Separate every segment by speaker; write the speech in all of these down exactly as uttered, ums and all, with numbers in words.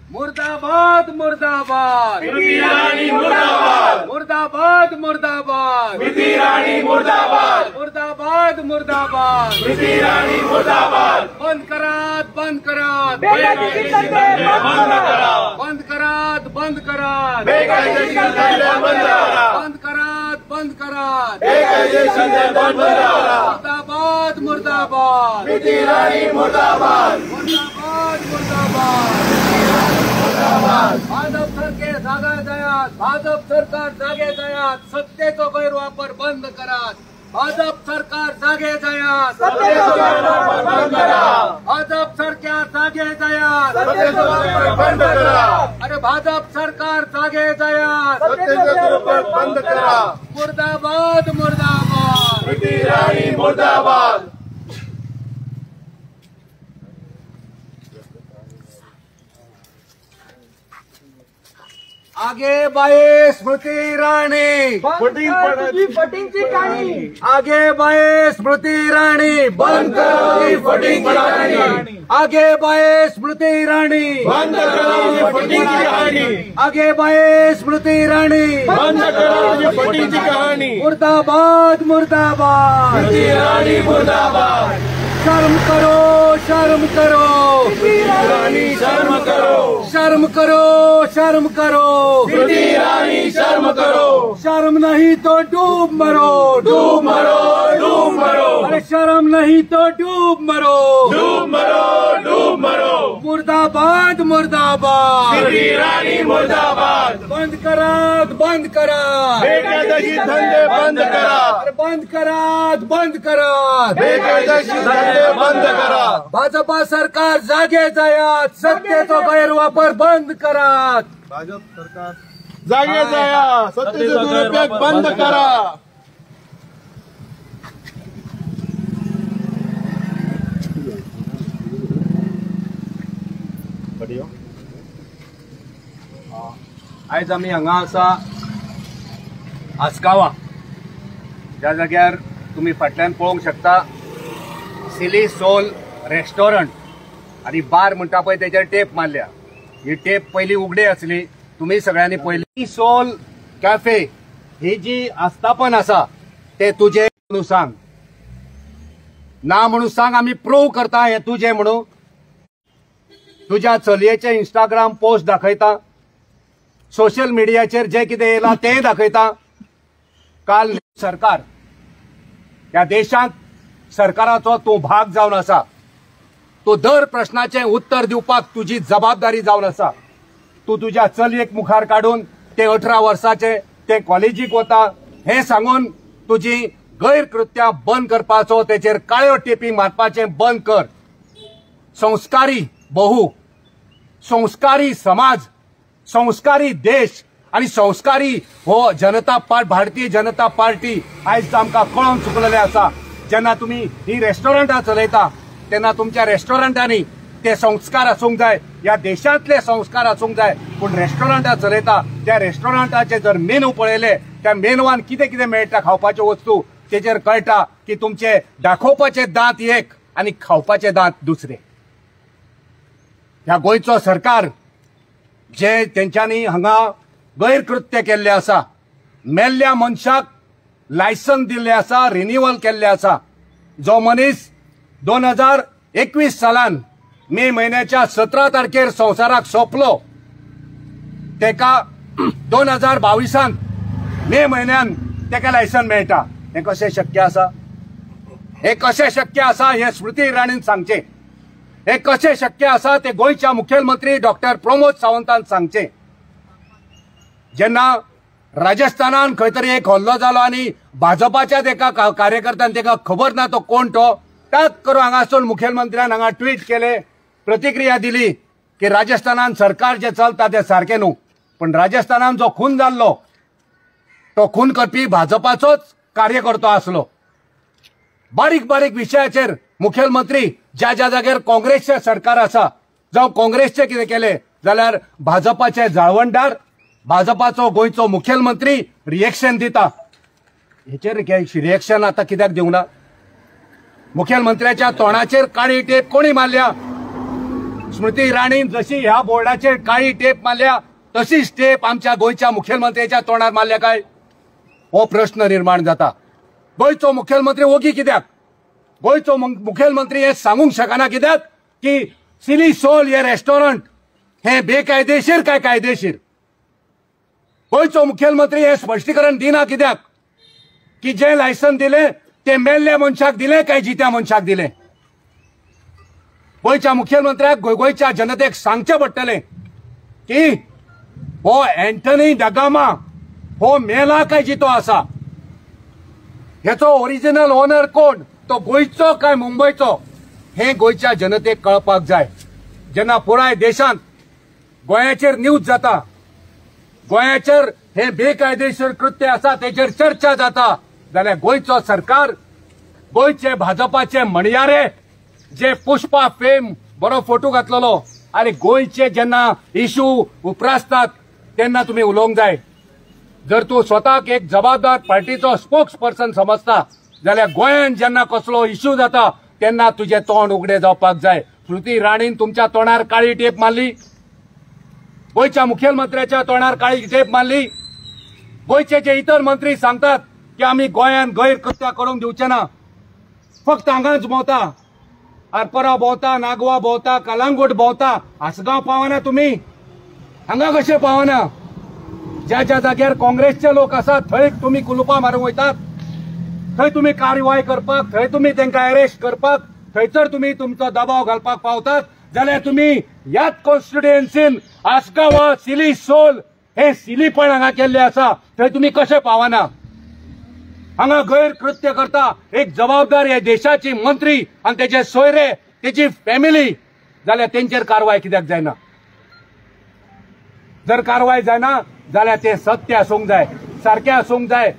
Speaker 1: मुर्दाबाद मुर्दाबाद
Speaker 2: स्मृती ईरानी मुर्दाबाद
Speaker 1: मुर्दाबाद मुर्दाबाद
Speaker 2: स्मृती ईरानी मुर्दाबाद
Speaker 1: मुर्दाबाद मुर्दाबाद
Speaker 2: स्मृती ईरानी मुर्दाबाद
Speaker 1: बंद करात बंद करात
Speaker 2: बेकायदेशीर धंदे बंद करा
Speaker 1: बंद करात बंद करात
Speaker 2: बेकायदेशीर धंदे बंद करा
Speaker 1: बंद करात बंद करात
Speaker 2: बेकायदेशीर धंदे बंद करा
Speaker 1: मुर्दाबाद मुर्दाबाद
Speaker 2: स्मृती ईरानी मुर्दाबाद
Speaker 1: मुर्दाबाद मुर्दाबाद भाजप सरकार जागा जायात भाजप सरकार जागे जायात सत्तेचो गैरवापर बंद करात भाजप सरकार जागे जायात
Speaker 2: सत्तेचो गैरवापर बंद करा
Speaker 1: भाजप सरकार जागे जायात
Speaker 2: सत्तेचो गैरवापर बंद करा
Speaker 1: अरे भाजप सरकार जागे जायात
Speaker 2: सत्तेचो गैरवापर बंद करा
Speaker 1: मुर्दाबाद मुर्दाबाद
Speaker 2: स्मृती ईरानी मुर्दाबाद
Speaker 1: आगे बाये स्मृती ईरानी
Speaker 2: तुझी फटिंगची कहाणी
Speaker 1: आगे बाये स्मृती ईरानी
Speaker 2: बंद करो तुझी फटिंगची कहाणी
Speaker 1: आगे बाये स्मृती ईरानी
Speaker 2: बंद करो तुझी फटिंगची कहाणी
Speaker 1: आगे बाये स्मृती ईरानी
Speaker 2: बंद करो तुझी फटिंगची कहाणी
Speaker 1: मुर्दाबाद मुर्दाबाद
Speaker 2: स्मृती ईरानी मुर्दाबाद
Speaker 1: शर्म करो शर्म करो
Speaker 2: ईरानी शर्म करो
Speaker 1: शर्म करो शर्म करो
Speaker 2: स्मृती ईरानी शर्म करो
Speaker 1: शर्म नहीं तो डूब मरो
Speaker 2: डूब मरो डूब मरो
Speaker 1: अरे शर्म नहीं तो डूब मरो
Speaker 2: डूब मरो डूब मरो
Speaker 1: मुर्दाबाद मुर्दाबाद
Speaker 2: स्मृती ईरानी मुर्दाबाद
Speaker 1: बंद करात बंद करात
Speaker 2: बेकायदेशीर धंदे बंद करा
Speaker 1: अरे बंद करात बंद करात
Speaker 2: बेकायदेशीर धंदे बंद करा
Speaker 1: भाजपा सरकार जागे जायात सत्तेचो गैरवापर बंद करात
Speaker 2: भाजप सरकार जागे जाया सत्तेचा दुरुपयोग बंद करा
Speaker 1: आयज आमी हांगा आसा आसगांवां ज्या जाग्यार तुमी फाटल्यान पळोवंक शकता सिली सोल रेस्टॉरंट आनी बार म्हणटा पळय तेचेर टेप मारल्या ही टेप पयलीं उगडी आसली तुमी सगळ्यांनी पळयली सोल कॅफे ही जी आस्थापन आसा ते तुजे म्हणून सांग ना म्हणून सांग आमी प्रूव करता हे तुजे म्हणून तुज्या चलयेचे इंस्टाग्राम पोस्ट दाखयता सोशल मिडियाचेर जे कितें येयलां तें दाखयता काल सरकार ह्या देशांत सरकाराचो तूं भाग जावन आसा तूं दर प्रश्नाचें उत्तर दिवपाक तुजी जबाबदारी जावन आसा तूं तुज्या चलयेक मुखार काडून ते अठरा वर्साचे ते कॉलेजीक वता हें सांगून तुजी गैरकृत्यां बंद करपाचो तेचेर काळ्यो टेपी मारपाचें बंद कर संस्कारी बहु संस्कारी समाज संस्कारी देश आनी संस्कारी हो जनता पार्टी भारतीय जनता पार्टी आयज आमकां कळोवन चुकलेले आसा जेन्ना तुमी ही रेस्टॉरंटां चलयता तेन्ना तुमच्या रेस्टॉरंटांनी ते संस्कार आसूंक जाय ह्या देशांतले संस्कार आसूंक जाय पूण रेस्टॉरंटां चलयता त्या रेस्टॉरंटाचे जर मेनू पळयले त्या मेनवान कितें कितें मेळटा खावपाच्यो वस्तू तेचेर कळटा की तुमचे दाखोवपाचे दांत एक आनी खावपाचे दांत दुसरे ह्या गोंयचो सरकार जे तेंच्यांनी हांगा गैरकृत्य केल्ले आसा मेल्ल्या मनशाक लायसन दिल्ले आसा रिन्युअल केल्ले आसा जो मनीस दोन हजार एकवीस सालान मे म्हयन्याच्या सतरा तारखेर संवसाराक सोंपलो तेका दोन हजार बावीसांत मे म्हयन्यान तेका लायसन मेळटा हें कशें शक्य आसा हें कशें शक्य आसा हें स्मृती इराणीन सांगचें हें कशें शक्य आसा ते गोंयच्या मुखेलमंत्री डॉक्टर प्रमोद सावंतान सांगचें जेन्ना राजस्थानान खंय तरी एक हल्लो जालो आनी भाजपाच्याच एका कार्यकर्त्यान तेका खबर ना तो कोण तो त्याच करून हांगासून मुखेलमंत्र्यान हांगा ट्वीट केले प्रतिक्रिया दिली की राजस्थानान सरकार जे चलता ते सारकें न्हू पण राजस्थानान जो खून जाल्लो तो खून करपी भाजपाचोच कार्यकर्तो आसलो बारीक बारीक विशयाचेर मुखेलमंत्री ज्या ज्या जाग्यार काँग्रेसचें सरकार आसा जावं काँग्रेसचे कितें केलें जाल्यार भाजपाचे जाळवणदार भाजपाचो गोंयचो मुखेलमंत्री रिएक्शन दिता हेचेर रिएक्शन आतां कित्याक दिवना मुखेलमंत्र्याच्या तोंडाचेर काळी टेप कोणी मारल्या स्मृती इराणीन जशी ह्या बोर्डाचेर काळी टेप मारल्या तशीच टेप आमच्या गोयच्या मुखेलमंत्र्याच्या तोंडार मारल्या काय हो प्रश्न निर्माण जाता. गोयचो मुखेलमंत्री ओगी कित्याक? गोयचो मुखेलमंत्री हे सांगूंक शकना कित्याक की सिली सोल हे रेस्टॉरंट हे बेकायदेशीर काय कायदेशीर? गोयचो मुखेलमंत्री हे स्पश्टीकरण दिना कित्याक की जे लायसन दिले ते मेल्ल्या मनशाक दिले काय जित्या मनशाक दिले? गोयच्या मुखेलमंत्र्याक गोयच्या जनतेक सांगचे पडटले की हो अँटनी डगामा हो मेला काय जितो आसा? ह्याचो ओरिजिनल ओनर कोण? तो गोयचो काय मुंबयचो? हे गोयच्या जनतेक कळपाक जाय. जेन्ना पुराय देशांत गोंयाचेर न्यूज जाता, गोंयाचेर हे बेकायदेशीर कृत्य आसा तेचेर चर्चा जाता, जाल्यार गोयचो सरकार, गोयचे भाजपाचे म्हणयारे जे पुष्पा फेम बरो फोटो घातलेलो आनी गोयचे जेन्ना इश्यू उप्रासतात तेन्ना तुम्ही उलोवंक जाय. जर तूं स्वताक एक जबाबदार पार्टीचो स्पोक्स पर्सन समजता जाल्यार गोंयांत जेन्ना कसलो इश्यू जाता तेन्ना तुझे तोंड उगडे जावपाक जाय. स्मृती इराणीन तुमच्या तोंडार काळी टेप मारली, गोयच्या मुखेलमंत्र्याच्या तोंडार काळी टेप मारली. गोयचे जे इतर मंत्री सांगतात की आम्ही गोंयांत गैर कृत्य करूंक दिवचे ना, फक्त हांगाच भोंवता, आरपरा भोंवता, नागवा भोंवता, कलांगूट भोंवता, आसगांव पावना तुम्ही, हांगा कशे पावना? ज्या ज्या जाग्यार काँग्रेसचे लोक आसात थंय तुम्ही कुलुपां मारूंक वयतात, थंय तुम्ही कारवाय करपाक, थंय तुम्ही तांकां अरेस्ट करपाक, थंयसर तुम्ही तुमचो दबाव घालपाक पावतात, जाल्यार तुम्ही ह्याच कॉन्स्टिट्युएन्सीन आसगांव सिली सोल हे सिलीपण हांगा केल्ले आसा थंय तुम्ही कशे पावना? हांगा गैर कृत्य करता एक जबाबदार ह्या देशाची मंत्री आनी तेचे सोयरे, तेची फॅमिली, जाल्यार तेंचेर कारवाय कित्याक जायना? जर कारवाय जायना जाल्यार ते सत्य आसूंक जाय, सारकें आसूंक जाय,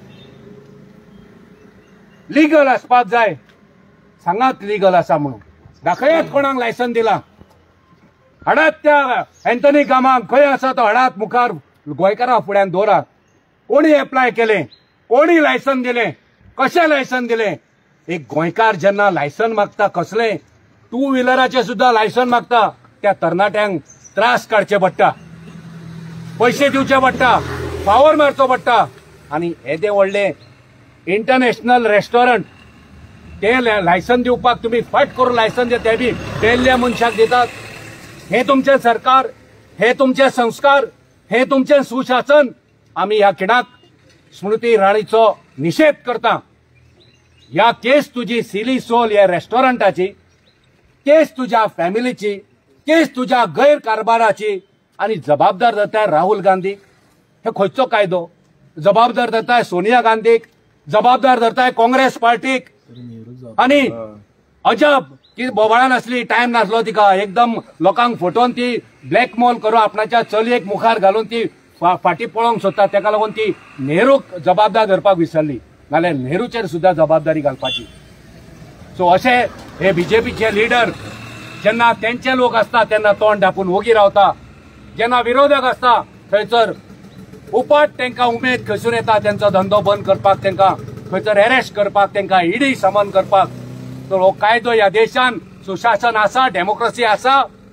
Speaker 1: लिगल आसपाक जाय. सांगात लिगल आसा म्हणून, दाखयात कोणाक लायसन दिला, हाडात त्या अँटनी गामाक खंय आसा तो हाडात मुखार, गोंयकारां फुड्यान दवरात. कोणी एप्लाय केले, कोणी लायसन दिले, कशें लायसन दिले? एक गोंयकार जेन्ना लायसन मागता कसले टू व्हिलराचे सुद्धा लायसन मागता, त्या तरणाट्यांक त्रास काडचे पडटा, पैसे दिवचे पडटा, फावर मारचो पडटा. आनी येदे व्हडले इंटरनॅशनल रेस्टॉरंट ते लायसन दिवपाक तुम्ही फट करून लायसन दिता, ते बी बेल्ल्या मनशाक दितात. हे तुमचे सरकार, हे तुमचे संस्कार, हे तुमचे सुशासन. आम्ही ह्या किडाक स्मृती इराणीचो निषेध करता. ह्या केस तुजी सिली सोल या रेस्टॉरंटाची, केस तुझ्या फॅमिलीची, केस तुझ्या गैरकारभाराची. आणि जबाबदार धरताय राहुल गांधी, हे खंयचो कायदो? जबाबदार धरताय सोनिया गांधीक, जबाबदार धरताय काँग्रेस पार्टीक. आणि अजब की बोबाळान असली टाइम नासलो तिका, एकदम लोकांक फोटोन ती ब्लॅकमेल करून आपणाच्या चलयेक मुखार घालून ती फाटी पळोवंक सोदता, तेका लागून ती नेहरूक जबाबदार धरपाक विसरली, नाल्यार नेहरूचेर सुद्धा जबाबदारी घालपाची. सो अशे हे बीजेपीचे लिडर जेन्ना तेंचे लोक असता तेन्ना तोंड धापून ओगी रावता, जेन्ना विरोधक असता थंयसर उपाट तांकां उमेद खंयसून येता तेंचो धंदो बंद करपाक, तांकां खंयसर अरेस्ट करपाक, तांकां ईडी समन करपाक. तर हो कायदो ह्या देशान सुशासन आसा, डेमोक्रेसी आसा,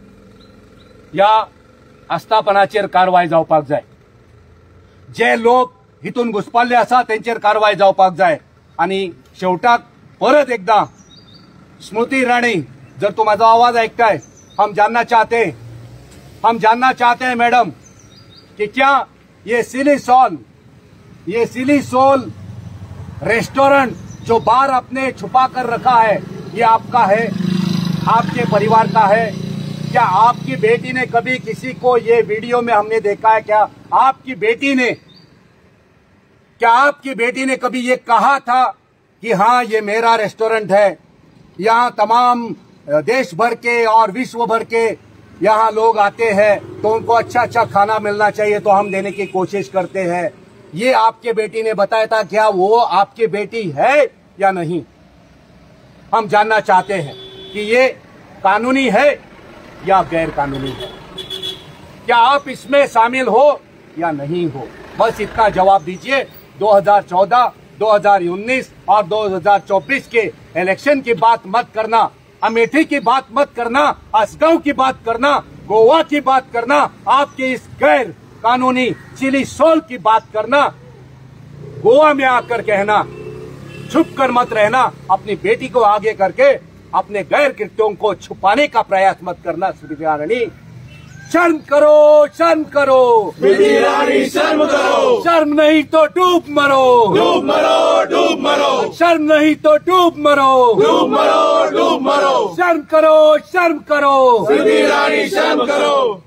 Speaker 1: ह्या आस्थापनाचेर कारवाय जावपाक जाय. जे लोक हितून घुसपाल्ले आसा तेंचेर कारवाय जावपाक जाय. आनी शेवटाक परत एकदां स्मृती इराणी, जर तू म्हाजो आवाज ऐकताय, हम जानना चाहते हम जानना चाहते हैं मैडम कि क्या ये सिली सोल ये सिली सोल रेस्टोरेंट जो बार आपने छुपा कर रखा है ये आपका है, आपके परिवार का है? क्या आपकी बेटी ने कभी किसी को, ये वीडियो में हमने देखा है, क्या आपकी बेटी ने क्या आपकी बेटी ने कभी ये कहा था कि हाँ ये मेरा रेस्टोरेंट है, यहाँ तमाम देश भर के और विश्व भर के यहाँ लोग आते हैं तो उनको अच्छा अच्छा खाना मिलना चाहिए तो हम देने की कोशिश करते हैं? ये आपके बेटी ने बताया था, क्या वो आपकी बेटी है या नहीं? हम जानना चाहते हैं कि ये कानूनी है या गैर कानूनी है, क्या आप इसमें शामिल हो या नहीं हो? बस इतना जवाब दीजिए. दो हज़ार चौदह, दो हज़ार उन्नीस और दो हज़ार चौबीस के इलेक्शन की बात मत करना. अमेठी की बात मत करना, असगांव की बात करना, गोवा की बात करना, आपके इस गैर कानूनी चिली सोल की बात करना, गोवा में आकर कहना, छुप कर मत रहना, अपनी बेटी को आगे करके अपने गैर कृत्यों को छुपाने का प्रयास मत करना। स्मृति ईरानी शर्म करो, शर्म करो,
Speaker 2: स्मृति ईरानी शर्म करो,
Speaker 1: शर्म नहीं तो डूब मरो,
Speaker 2: डूब मरो, डूब मरो,
Speaker 1: शर्म नहीं तो डूब मरो,
Speaker 2: डूब मरो, डूब मरो,
Speaker 1: शर्म करो, शर्म करो,
Speaker 2: स्मृति ईरानी शर्म करो।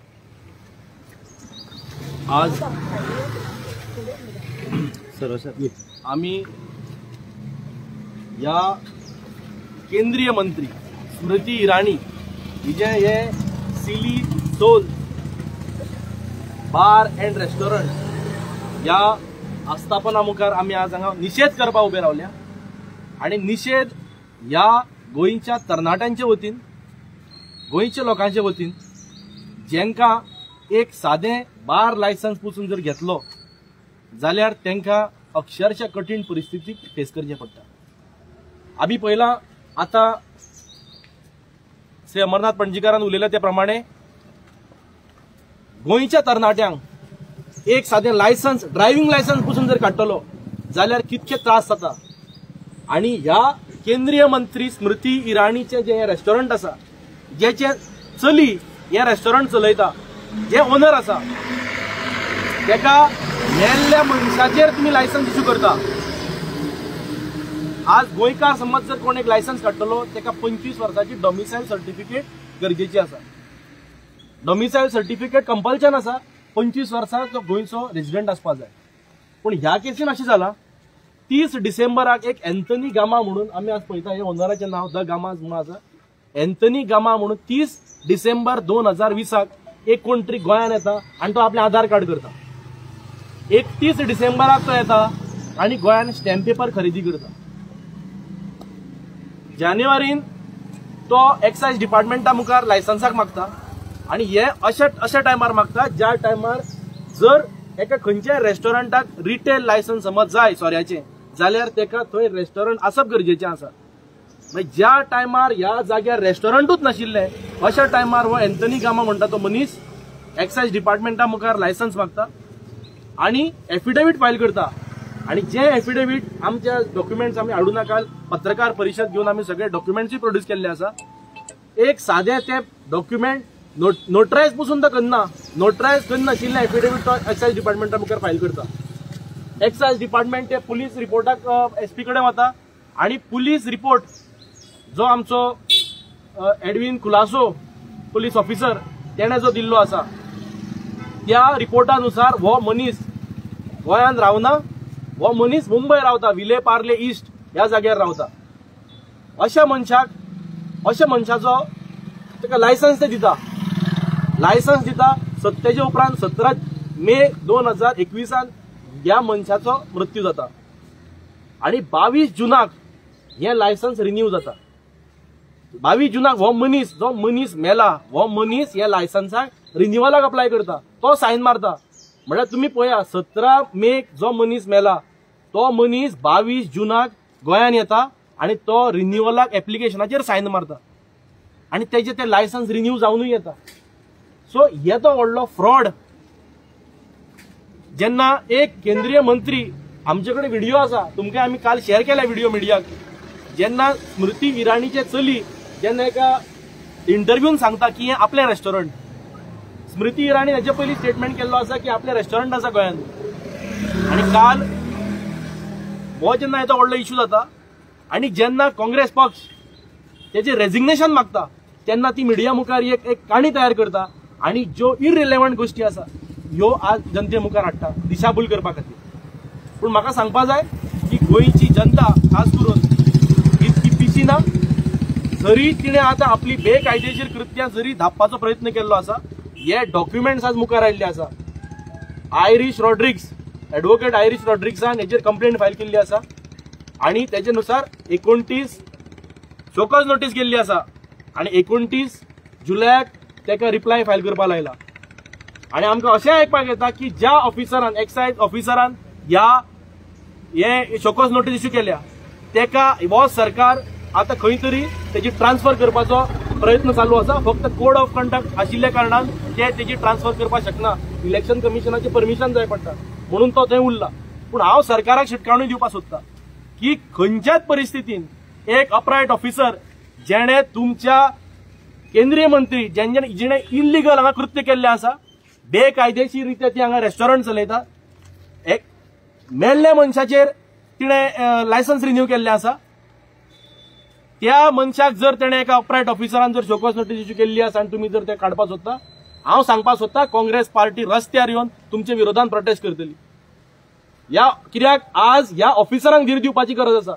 Speaker 3: आज सर सर आम्ही या केंद्रीय मंत्री स्मृती इराणी हिजे हे silly soul bar and restaurant या आस्थापना मुखार आम्ही आज हांगा निषेध करपाक उभे रावल्या आणि निषेध या गोंयच्या तरणाट्यांच्या वतीन गोंयच्या लोकांच्या वतीन जेंका एक साधे बार लायसन्स पसून जर घेतलो जाल्यार तांकां अक्षरशः कठीण परिस्थिती फेस करचे पडटा। आम्ही पहिला आता श्री अमरनाथ पणजीकारान उलयले त्या प्रमाणे गोंयच्या तरणाट्यांक एक साधे लायसन्स ड्रायव्हिंग लायसन्स पसून जर काडटलो जाल्यार कितके त्रास जाता आणि ह्या केंद्रीय मंत्री स्मृती इराणीचे जे रेस्टॉरंट आसा जेचे चली हे रेस्टॉरंट चलयता जे ओनर आसा तेका मेल्ल्या मनशाचेर तुम्ही लायसन्स इश्यू करता। आज गोंयकार समज जर कोण एक लायसन्स काडटलो तेका पंचवीस वर्साची डॉमिसायल सर्टिफिकेट गरजेची आसा। डॉमिसायल सर्टिफिकेट कंपल्शन आसा, पंचवीस वर्सां तो गोंयचो रेजिडेंट आसपाक जाय। पूण ह्या केसीन अशें जाला तीस डिसेंबराक एक एंथनी गामा म्हणून आमी आज पळयता हे ओनराचें नांव द गामा म्हणून आसा, एंथनी गामा म्हणून तीस डिसेंबर दोन हजार वीसाक एक कोण तरी गोंयान येता आनी तो आपलें आधार कार्ड करता। एकतीस डिसेंबराक तो येता आनी गोंयान स्टॅम्प पेपर खरेदी करता। जानेवारीन तो एक्सायज डिपार्टमेंटा मुखार लायसन्साक मागता आणि हे अशा अशा टायमार मागता ज्या टायमार जर एका खंयच्याय रेस्टॉरंटाक रिटेल लायसन्स समज जाय सोऱ्याचें जाल्यार तेका थंय रेस्टॉरंट आसप गरजेचें आसा। मागीर ज्या टायमार ह्या जाग्यार रेस्टॉरंटूच नाशिल्ले अशा टायमार हो एंथनी गामा म्हणटा तो मनीस एक्सायज डिपार्टमेंटा मुखार लायसन्स मागता आणि एफिडेविट फायल करता आणि जे एफिडेविट आमच्या डॉक्युमेंट्स आम्ही हाडून काल पत्रकार परिषद घेऊन आम्ही सगळे डॉक्युमेंट्स प्रोड्यूस केल्ले आसा। एक साधे ते डॉक्युमेंट नोट नोटरायज पसून तो करना, नोटरायज करनाशिल्ले एफिडेविट तो एक्सायज डिपार्टमेंटा मुखार फायल करता। एक्सायज डिपार्टमेंट ते पुलीस रिपोर्टाक एसपी कडेन वता आणि पुलीस रिपोर्ट जो आमचो एडविन कुलासो पुलीस ऑफिसर तेणे जो दिल्लो आसा त्या रिपोर्टानुसार हो मनीस गोंयान रावना, हो मनीस मुंबय रावता, विले पार्ले ईस्ट ह्या जाग्यार रावता। अशा मनशाक अशा मनशाचो ताका लायसन्स ते दिता लायसन्स दिता सत्तेच्या उपरांत सतरा मे दोन हजार एकविसान ह्या मनशाचो मृत्यू जाता आणि बावीस जुनाक हे लायसन्स रिन्यू जाता। बावीस जुनाक हो मनीस जो मनीस मेला हो मनीस हे लायसन्साक रिन्युअलाक अप्लाय करता, तो सायन मारता। म्हळ्यार तुम्ही पळया सतरा मे जो मनीस मेला तो मनीस बावीस जुनाक गोंयान येता आणि तो रिन्युअलाक एप्लिकेशनाचेर सायन मारता आणि तेजे ते लायसन्स रिन्यू जावनूय येता। सो हे तो व्हडलो फ्रॉड। जेन्ना एक केंद्रीय मंत्री आमचे कडेन व्हिडिओ आसा, तुमकां आमी काल शेअर केला व्हिडिओ मिडियाक, जेन्ना स्मृती इराणीचे चली जेन्ना एका इंटरव्यून सांगता की हे आपले रेस्टॉरंट, स्मृती इराणी हेचे पयलीं स्टेटमेंट केल्लो आसा की आपले रेस्टॉरंट आसा गोंयान आणि काल हो जेन्ना येता व्हडलो इश्यू जाता आणि जेन्ना काँग्रेस पक्ष त्याचे रेजिग्नेशन मागता तेन्ना ती मिडिया मुखार एक एक काणी तयार करता आणि ज्यो इरिलेवंट गोष्टी आसा ह्यो आज जनते मुखार हाडटा दिशाभूल करपा खातीर। पूण म्हाका सांगपा जाय की गोंयची जनता खास करून इतकी पिशी ना, जरी तिणें आतां आपली बेकायदेशीर कृत्यां जरी धापपाचो प्रयत्न केल्लो आसा, हे डॉक्युमेंट्स आज मुखार आयिल्ले आसा। आयरिश रॉड्रिग्स एडवोकेट आयरिश रॉड्रिग्सान हेचेर कंप्लेंट फायल केल्ली आसा आणि तेजेनुसार एकोणतीस शोकॉज नोटीस गेल्ली आसा आणि एकोणतीस जुलयाक तेका रिप्लाय फायल करपा लायला। आणि आमकां अशें आयकपाक येता की ज्या ऑफिसरान एक्सायज ऑफिसरान ह्या हे शोकॉज नोटीस इश्यू केल्या तेका हो सरकार आता खंय तरी तेजी ट्रान्सफर करपाचो प्रयत्न चालू आसा. फक्त कोड ऑफ कंडक्ट आशिल्ल्या कारणान ते तेजी ट्रान्सफर करपाक शकना. इलेक्शन कमिशनाचे परमिशन जाय पडटा म्हणून तो थंय उरला. पूण हांव सरकाराक शिटकावणी दिवपाक सोदता की खंयच्याच परिस्थितीन एक अपरायट ऑफिसर जेणे तुमच्या केंद्रीय मंत्री जेणे जिणे इल्लिगल हांगा कृत्य केल्ले आसा, बेकायदेशीर रित्या ती हांगा रेस्टॉरंट चलयता, एक मेल्ल्या मनशाचेर तिणें लायसन्स रिन्यू केल्लें आसा, त्या मनशाक जर तेणें एका अपरायट ऑफिसरान जर शोकॉस नोटीस इश्यू केल्ली आसा आनी तुमी जर ते काडपाक सोदता, हांव सांगपाक सोदता काँग्रेस पार्टी रस्त्यार येवन तुमच्या विरोधान प्रोटेस्ट करतली. ह्या कित्याक आज ह्या ऑफिसरांक धीर दिवपाची गरज आसा.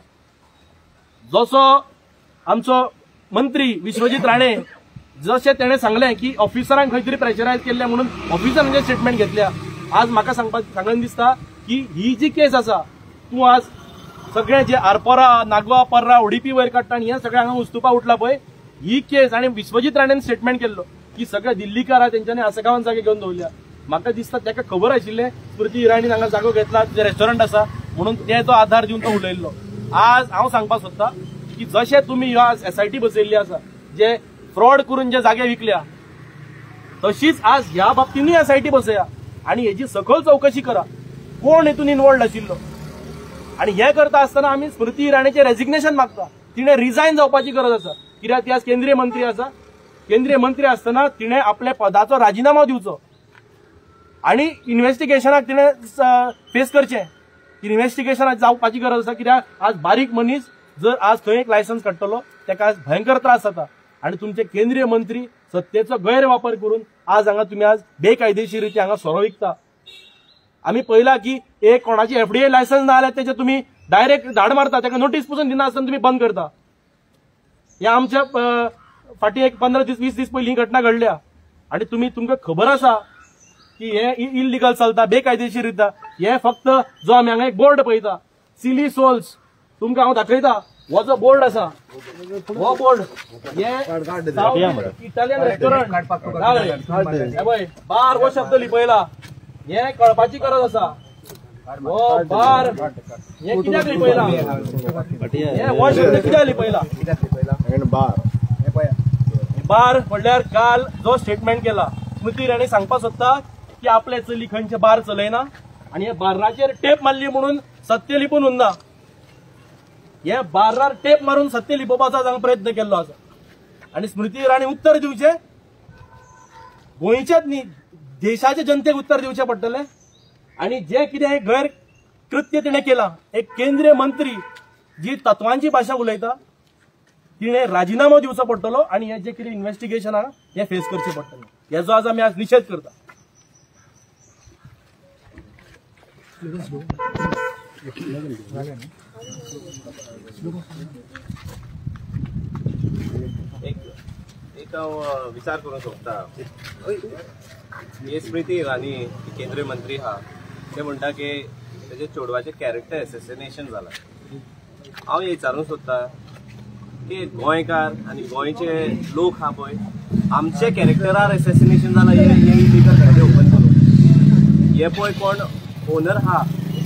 Speaker 3: जसो आमचो मंत्री विश्वजीत राणे जशें तेणें सांगलें की ऑफिसरांक खंय तरी प्रेशरायज केल्लें म्हणून ऑफिसरांचे स्टेटमेंट घेतल्या. आज म्हाका सांगपाक सांगन दिसता की ही जी केस आसा, तूं आज सगळे जे आरपोरा नागवा पर्रा उडीपी वयर काडटा आनी हें सगळें हांगा उस्तुपा उठला पळय, ही केस आनी विश्वजीत राणेन स्टेटमेंट केल्लो की सगळे दिल्लीकारा तेंच्यांनी आसगांवान जागे घेवन दवरल्या. म्हाका दिसता ताका खबर आशिल्लें स्मृती इराणीन हांगा जागो घेतला, तुजें रेस्टॉरंट आसा म्हणून तेचो आधार दिवन तो उलयल्लो. आज हांव सांगपाक सोदता की जशें तुमी ह्यो आज एसआयटी बसयल्ली आसा, जे फ्रॉड करून जे जागे विकल्या, तशीच आज ह्या बाबतीनूय एसआयटी बसया आनी हेची सखोल चौकशी करा कोण हेतून इन्वॉल्ड आशिल्लो. आनी हें करता आसतना आमी स्मृती इराणीचें रेजिग्नेशन मागता. तिणें रिजायन जावपाची गरज आसा. कित्याक ती आज केंद्रीय मंत्री आसा. केंद्रीय मंत्री आसतना तिणें आपल्या पदाचो राजिनामा दिवचो आनी इन्व्हेस्टिगेशनाक तिणें फेस करचें. इन्व्हेस्टिगेशनाक जावपाची गरज आसा. कित्याक आज बारीक मनीस जर आज थंय एक लायसन्स काडटलो ताका आज भयंकर त्रास जाता आनी तुमचे केंद्रीय मंत्री सत्तेचो गैरवापर करून आज हांगा तुमी आज बेकायदेशीर रिती हांगा सोरो विकता. आमी पळयला की एक कोणाची एफडीए लायसन्स ना जाल्यार तेचे तुमी डायरेक्ट धाड मारता, ताका नोटीस पसून दिना आसतना तुमी बंद करता. हे आमच्या फाटी एक पंदरा दीस वीस दीस पयलीं ही घटना घडल्या आनी तुमी तुमकां खबर आसा की हे इल्लिगल चलता, बेकायदेशीर रित्या. हे फक्त जो आमी हांगा एक बोर्ड पळयता सिली सोल्स, तुमकां हांव दाखयता. हो जो बोर्ड आसा, हो बोर्ड हे इटालियन रेस्टॉरंट बार हो शब्द लिपयला. हे कळपाची गरज आसा. हो बार हे कित्याक लिपयला, हे हो शब्द कित्याक लिपयला. बार म्हणल्यार काल जो स्टेटमेंट केला स्मृती इराणी सांगपाक सोदता की आपले चली खंयचे बार चलयना आनी हे बाराचेर टेप मारली म्हणून सत्य लिपून उरना. हे बारार टेप मारून सत्य लिपोवपाचो हांगा प्रयत्न केल्लो आसा. आनी स्मृती इराणी उत्तर दिवचे गोंयच्याच न्ही, देशाच्या जनतेक उत्तर दिवचें पडटलें. आनी जे कितें हे गैर कृत्य तिणें केलां, एक केंद्रीय मंत्री जी तत्वांची भाशा उलयता तिणें राजिनामो दिवचो पडटलो आनी हे जे कितें इन्व्हेस्टिगेशन आहा हें फेस करचें पडटलें. हेजो आज आमी आज निशेध करता.
Speaker 4: एक हांव विचार करूंक सोदता. हे स्मृती इराणी केंद्रीय मंत्री हा ते म्हणटा की तेजे चेडवाचें कॅरेक्टर एसेसिनेशन जालां. हांव हे विचारूंक सोदता की गोंयकार आनी गोंयचे लोक हा पळय, आमचे कॅरेक्टरार एसेसिनेशन जालां हे इलिगल गाडी ओपन करून. हे पळय कोण ओनर हा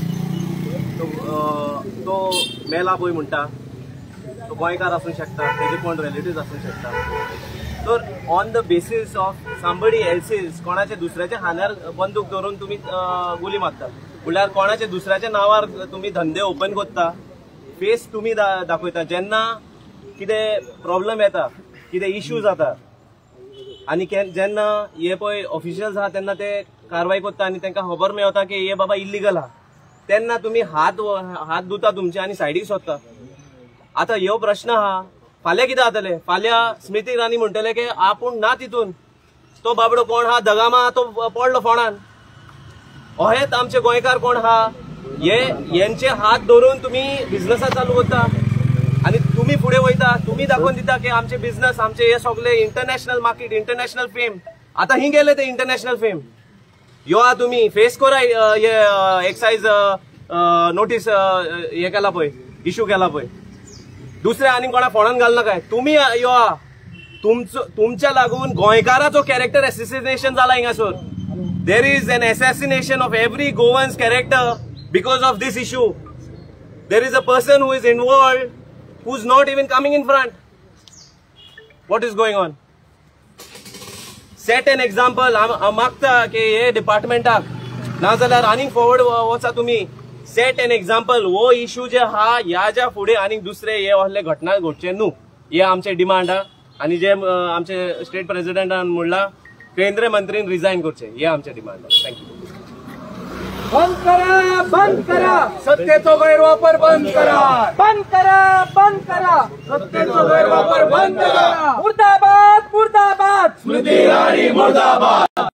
Speaker 4: तो मेला पळय म्हणटा, तो गोंयकार आसूंक शकता, तेजे कोण रिलेटिव्ह आसूंक शकता. तर on the basis of somebody else's कोणाचे दुसऱ्याच्या हांगार बंदूक धरून तुम्ही गुली मारता, म्हणल्यार कोणाच्या दुसऱ्याच्या नावार तुम्ही धंदे ओपन करता, फेस तुम्ही दाखयता. जेन्ना कितें प्रॉब्लेम येता, कितें इश्यू जाता आनी जेन्ना हे पळय ऑफिशियल्स आहा तेन्ना ते कारवाय करता आनी तांकां खबर मेळटा की हे बाबा इल्लिगल आहा, तेन्ना तुम्ही हात हात धुता तुमचे आनी सायडीक सोदता. आतां ह्यो प्रश्न आहा, फाल्यां कितें जातलें? फाल्यां स्मृती इराणी म्हणटले की आपूण ना तितून, तो बाबडो कोण हा दगामा तो पडलो फोंडान. अहेत आमचे गोंयकार कोण हा, हे यांचे हात धरून तुम्ही बिझनसा चालू करता आनी तुम्ही फुडें वयता, तुम्ही दाखोवन दिता की आमचे बिझनस, आमचे हे सगळे इंटरनॅशनल मार्केट, इंटरनॅशनल फेम. आतां ही गेले ते इंटरनॅशनल फेम. यो आ तुम्ही फेस करा हे एक्सायज नोटीस हे केला पळय, इश्यू केला पळय. दुसरे आनी कोणा फोंडान घालना काय, तुम्ही यो आ. तुमचो तुमच्या लागून गोंयकाराचो कॅरेक्टर एसेसिनेशन जाला हिंगासर. There is an assassination of every Goans character because of this issue. There is a person who is involved who's not even coming in front. What is going on? Set an example. हांव मागता की हे डिपार्टमेंटाक नाजाल्यार आनीक forward वचा तुम्ही. Set an example. हो issue जे हा ह्या ज्या फुडें आनीक दुसरे हे असले घटना घडचे न्हू, हे आमचे डिमांड हा. आणि जे आमचे स्टेट प्रेसिडेंटान म्हणला केंद्रीय मंत्रीन रिजाइन करचे, हे आमचे डिमांड हा. थँक्यू.
Speaker 5: बंद करा, बंद करा,
Speaker 1: सत्तेचा गैरवापर बंद करा,
Speaker 5: बंद करा, बंद करा,
Speaker 1: सत्तेचा गैरवापर बंद करा.
Speaker 5: मुर्दाबाद, मुर्दाबाद,
Speaker 1: स्मृती इराणी मुर्दाबाद,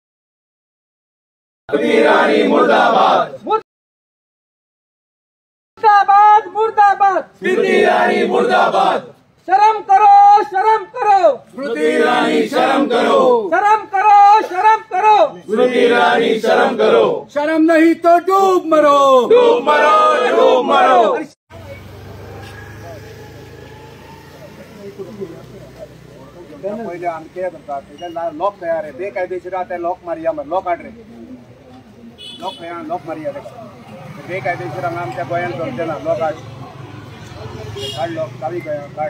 Speaker 1: स्मृती इराणी मुर्दाबाद,
Speaker 5: मुर्दाबाद, मुर्दाबाद,
Speaker 1: स्मृती इराणी मुर्दाबाद.
Speaker 5: शर्म करो, शर्म करो,
Speaker 1: स्मृती इराणी शर्म करो,
Speaker 5: शर्म करो, शर्म करो,
Speaker 1: स्मृति ईरानी शर्म करो. शर्म नहीं तो डूब मरो, डूब मरो, डूब मरो. पहिले आमचे लॉक तयार आहे, बेकायदेशीर आता लॉक मारिया मग लॉक हाड रे, लॉक तयार लॉक मारिया बेकायदेशीर हांगा आमच्या गोंयांत करचे ना. लॉक हाड काढ, लॉक चावी काढ.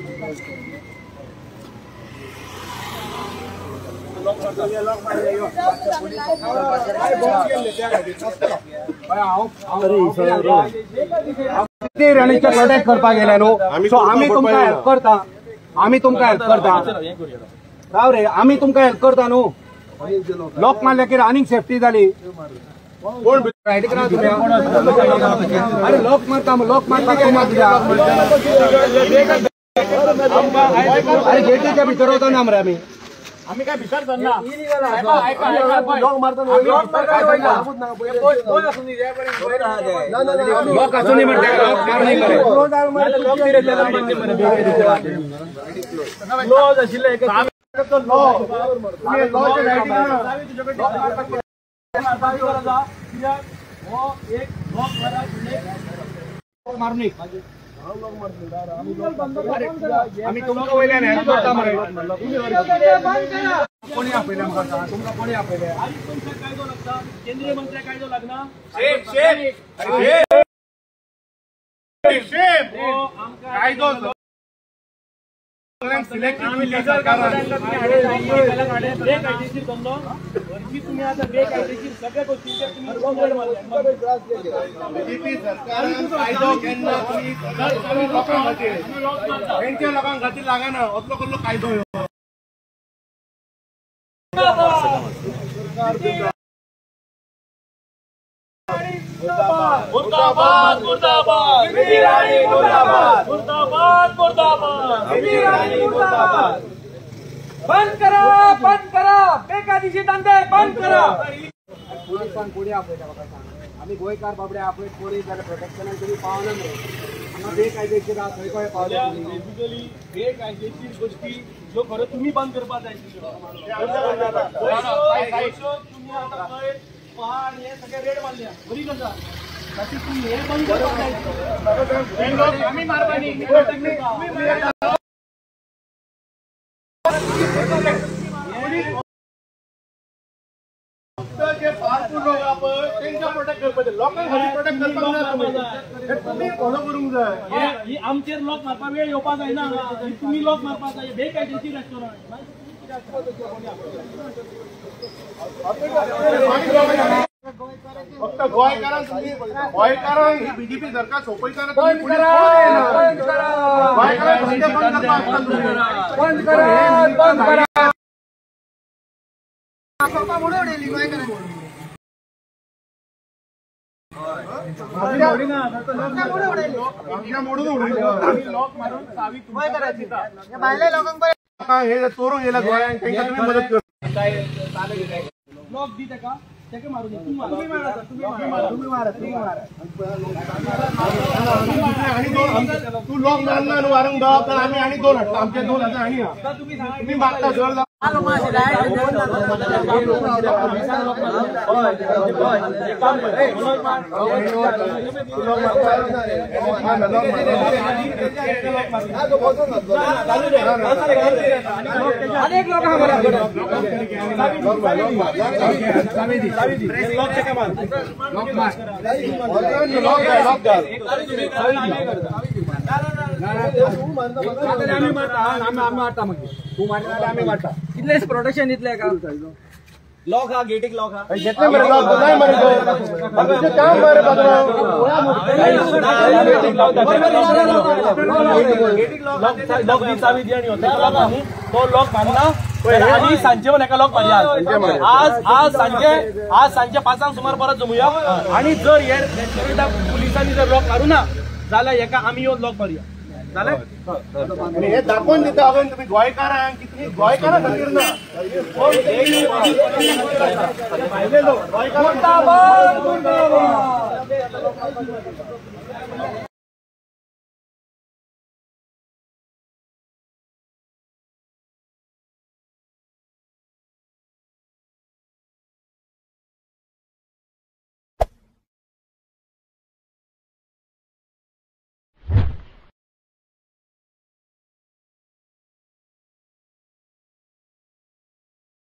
Speaker 1: इराणीचे प्रोटेक्ट करपाक गेले न्हू, सो आमी तुमकां हेल्प करता, आमी तुमकां हेल्प करता. राव रे, आमी तुमकां हेल्प करता न्हू. लॉक मारले की आनीक सेफ्टी जाली. कोण रायडीक राव तुम्ही? अरे लॉक मारता, लॉक मारता अरे गेटीच्या भितर वता ना मरे आमी. आम्ही काय भितर धरना. लॉक मारता लॉक असून म्हणते लॉक मार नाही करे. लॉज आशिल्ले मारणी आम्ही तुमका वयल्यान हेल्प करता मरे. कोणी आपयले आमकां? तुमकां कोणी आपयले?
Speaker 3: कायदो लागता, केंद्रीय मंत्री कायदो लागना.
Speaker 2: कायदो
Speaker 3: बेकायदेशीर धंदो वरची तुम्ही आता बेकायदेशीर सगळ्या गोष्टींचेर तुम्ही बंद मारल्या.
Speaker 2: बीजेपी सरकारान कायदो केन्ना तुमी लोकांक खातीर तेंच्या लोकांक खातीर लागना असलो कसलो कायदो ह्यो.
Speaker 3: मुर्दाबाद, मुर्दाबाद, स्मृती इराणी मुर्दाबाद, मुर्दाबाद, मुर्दाबाद, स्मृती इराणी मुर्दाबाद.
Speaker 5: बंद करा, बंद करा, बेकायदेशीर धंदे बंद करा.
Speaker 1: पोलिसांक कोणी आपयता म्हाका सांग. आमी गोंयकार बाबडे आपयत पोलीस जाल्यार प्रोटेक्शनाक तरी पावना न्हू. हांगा बेकायदेशीर आहा थंय खंय पावले तुमी?
Speaker 3: बेसिकली बेकायदेशीर गोष्टी ज्यो खरो तुम्ही बंद करपाक जाय आशिल्ल्यो. तुम्ही आता खंय पहाड हे सगळे रेड मारल्या, बरी गजाल. ताची तुम्ही हे बंद करपाक जाय. आमी मारपानी
Speaker 2: जे पावरफुल लोक आहा पळय तेंका प्रोटेक्ट करपाचे, लोकांक खाली प्रोटेक्ट करपाक ना तुम्ही. हे तुम्ही फॉलो करूंक जाय.
Speaker 3: ही आमचेर लॉक मारपा वेळ येवपा जायना. तुम्ही लॉक मारपा जाय. बेकायदेशीर रेस्टॉरंट
Speaker 2: फक्त गोंयकारांक तुम्ही गोंयकारांक ही बीजेपी सरकार सोपयताना तुम्ही
Speaker 5: बंद करा, बंद करा,
Speaker 2: गोंयकारांक धंदे बंद करपाक आसता तुम्ही.
Speaker 5: बंद करा, बंद करा.
Speaker 2: आमच्या मोडून उडयले.
Speaker 3: लॉक मारून चावी तुम्ही करायची.
Speaker 2: हे चोरून गेल्या गोंयांक तेंका तुम्ही मदत कर.
Speaker 3: लॉक दी तेका तेका मारून दी. तुम्ही मारा, तुम्ही मारा, तुम्ही मारा, तुम्ही मारा.
Speaker 2: आणि दोन तू लॉक मारला न्हू वारंग दवाब तर आम्ही आणि दोन हाडटा. आमचे दोन हाडटा आणि हा तुम्ही मागता जर
Speaker 5: अनेक लोक आम्हाला
Speaker 2: लॉक लॉक
Speaker 1: आम्ही मारता आम्ही आम्ही मारता मग तू मारणार आम्ही मारता
Speaker 5: कितलेच प्रोटेक्शन दितले का
Speaker 4: लॉक हा गेटीक लॉक हा
Speaker 2: घेतले मरे लॉक नाही मरे तो काम मरे
Speaker 3: लॉक दी चावी दी आणि होता लॉक आम्ही तो लॉक मारला आणि सांजे पण एका लॉक मारया आज आज सांजे आज सांजे पाचांक सुमार परत जमूया आणि जर हे रेस्टॉरंटाक पुलिसांनी जर लॉक काढू ना जाल्यार एका आम्ही येवन लॉक मारया जाल्यार
Speaker 2: हे दाखवून दिता हांवें तुम्ही गोंयकारांक कितली गोंयकारां खातीर ना गोंयकारांक